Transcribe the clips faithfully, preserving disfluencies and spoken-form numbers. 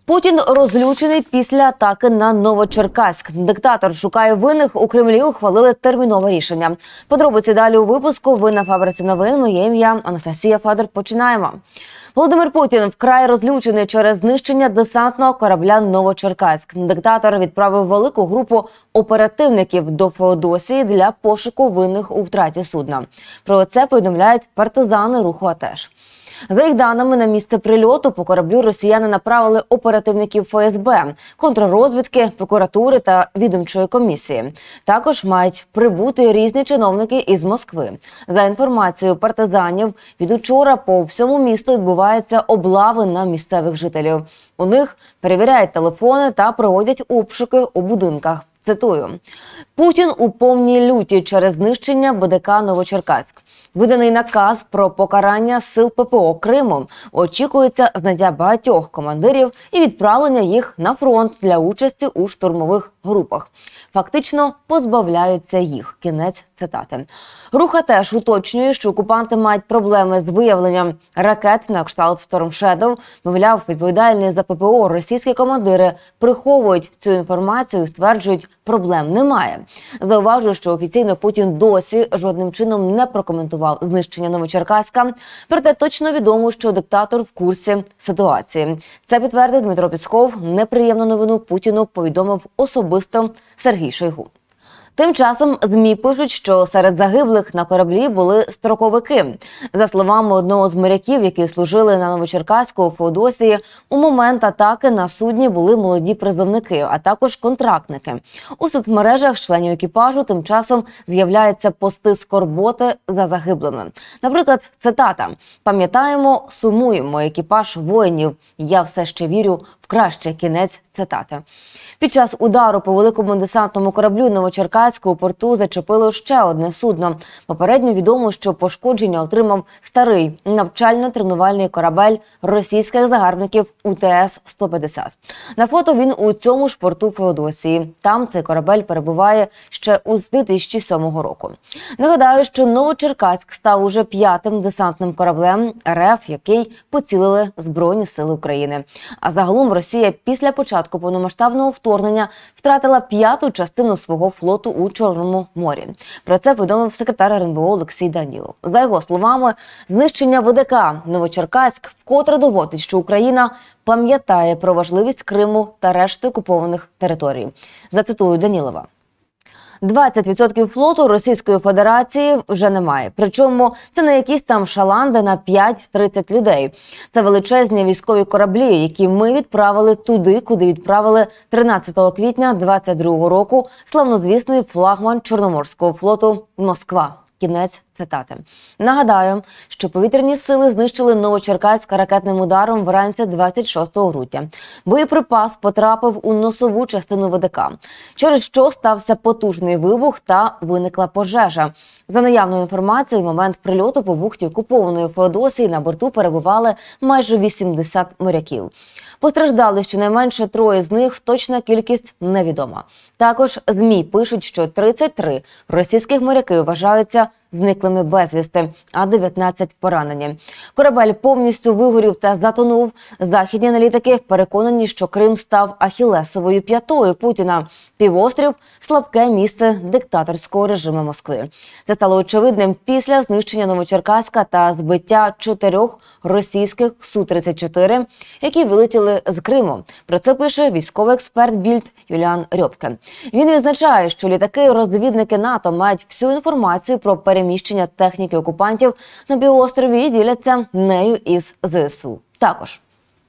Путін розлючений після атаки на Новочеркаськ. Диктатор шукає винних. У Кремлі ухвалили термінове рішення. Подробиці далі у випуску. Ви на Фабриці новин. Моє ім'я Анастасія Федор. Починаємо. Володимир Путін вкрай розлючений через знищення десантного корабля «Новочеркаськ». Диктатор відправив велику групу оперативників до Феодосії для пошуку винних у втраті судна. Про це повідомляють партизани руху АТЕШ. За їх даними, на місце прильоту по кораблю росіяни направили оперативників Ф С Б, контррозвідки, прокуратури та відомчої комісії. Також мають прибути різні чиновники із Москви. За інформацією партизанів, від учора по всьому місту відбуваються облави на місцевих жителів. У них перевіряють телефони та проводять обшуки у будинках. Цитую. «Путін у повній люті через знищення Б Д К «Новочеркаськ». Виданий наказ про покарання сил П П О Криму. Очікується зняття багатьох командирів і відправлення їх на фронт для участі у штурмових групах. Фактично позбавляються їх». Кінець цитати. Рух АТЕШ уточнює, що окупанти мають проблеми з виявленням ракет на кшталт Storm Shadow. Мовляв, відповідальні за П П О російські командири приховують цю інформацію і стверджують, проблем немає. Зауважую, що офіційно Путін досі жодним чином не прокоментував знищення Новочеркаська. Проте точно відомо, що диктатор в курсі ситуації. Це підтвердив Дмитро Пісков. Неприємну новину Путіну повідомив особисто Сергій Шойгу. Тим часом ЗМІ пишуть, що серед загиблих на кораблі були строковики. За словами одного з моряків, які служили на Новочеркаську у Феодосії, у момент атаки на судні були молоді призовники, а також контрактники. У соцмережах членів екіпажу тим часом з'являються пости скорботи за загиблими. Наприклад, цитата «Пам'ятаємо, сумуємо, екіпаж воїнів. Я все ще вірю в краще». Кінець цитати. Під час удару по великому десантному кораблю Новочеркаську у порту зачепило ще одне судно. Попередньо відомо, що пошкодження отримав старий навчально-тренувальний корабель російських загарбників У Т С сто п'ятдесят. На фото він у цьому ж порту Феодосії. Там цей корабель перебуває ще з дві тисячі сьомого року. Нагадаю, що Новочеркаськ став уже п'ятим десантним кораблем Р Ф, який поцілили Збройні сили України. А загалом Росія після початку повномасштабного вторгнення втратила п'яту частину свого флоту у Чорному морі. Про це повідомив секретар Р Н Бо Олексій Данілов. За його словами, знищення В Д К «Новочеркаськ» вкотре доводить, що Україна пам'ятає про важливість Криму та решти окупованих територій. Зацитую Данілова. двадцять відсотків флоту Російської Федерації вже немає. Причому це не якісь там шаланди на п'ять-тридцять людей. Це величезні військові кораблі, які ми відправили туди, куди відправили тринадцятого квітня двадцять другого року славнозвісний флагман Чорноморського флоту «Москва». Кінець цитати. Нагадаю, що повітряні сили знищили Новочеркаськ ракетним ударом вранці двадцять шостого грудня. Боєприпас потрапив у носову частину В Д К, через що стався потужний вибух та виникла пожежа. За наявною інформацією, в момент прильоту по бухті окупованої Феодосії на борту перебували майже вісімдесят моряків. Постраждали щонайменше троє з них, точна кількість невідома. Також ЗМІ пишуть, що тридцять три російських моряки вважаються зниклими безвісти, а дев'ятнадцять поранені. Корабель повністю вигорів та затонув. Західні аналітики переконані, що Крим став ахілесовою п'ятою Путіна. Півострів – слабке місце диктаторського режиму Москви. Це стало очевидним після знищення Новочеркаська та збиття чотирьох російських Су тридцять чотири, які вилетіли з Криму. Про це пише військовий експерт Більд Юліан Рьопке. Він відзначає, що літаки-розвідники НАТО мають всю інформацію про переміщення техніки окупантів на півострові і діляться нею із З С У. Також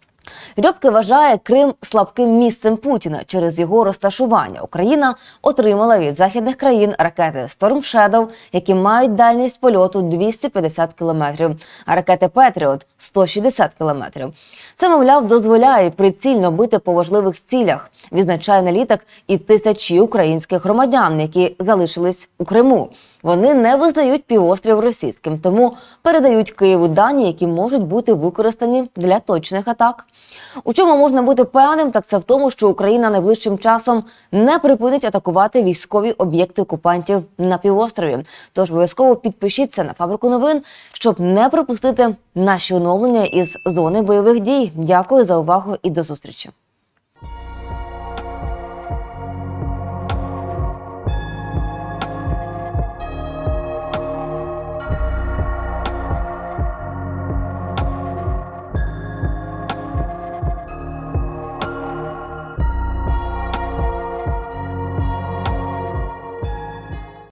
Рьопке вважає Крим слабким місцем Путіна через його розташування. Україна отримала від західних країн ракети Storm Shadow, які мають дальність польоту двісті п'ятдесят кілометрів, а ракети Петріот – сто шістдесят кілометрів. Це, мовляв, дозволяє прицільно бити по важливих цілях, відзначає аналітик, і тисячі українських громадян, які залишились у Криму. Вони не визнають півострів російським, тому передають Києву дані, які можуть бути використані для точних атак. У чому можна бути певним, так це в тому, що Україна найближчим часом не припинить атакувати військові об'єкти окупантів на півострові. Тож обов'язково підпишіться на Фабрику новин, щоб не пропустити наші оновлення із зони бойових дій. Дякую за увагу і до зустрічі.